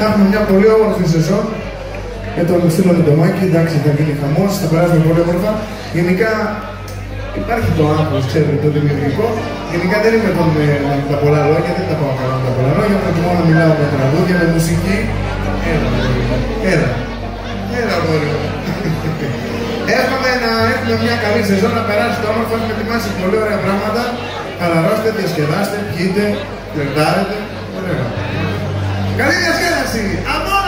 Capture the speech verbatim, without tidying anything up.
Θα έχουμε μια πολύ όμορφη σεζόν με τον φίλο με το Μάκη. Εντάξει, θα γίνει χαμός, θα περάσουμε πολύ όμορφα. Γενικά υπάρχει το άγχος, ξέρετε, το δημιουργικό. Γενικά δεν είμαι τον με, με τα πολλά λόγια, δεν τα πάω καλά με τα πολλά λόγια. Προτιμώ να μιλάω με τραγούδια, με μουσική. Έλα, έλα, έλα, μωρί. Εύχομαι να έχουμε μια καλή σεζόν, να περάσει το όμορφο. Έχουμε ετοιμάσει πολύ ωραία πράγματα. Χαλαρώστε, διασκεδάστε, πιείτε, φλερτάρετε. Ωραία. Καλή διασκέδαση! Αμώ!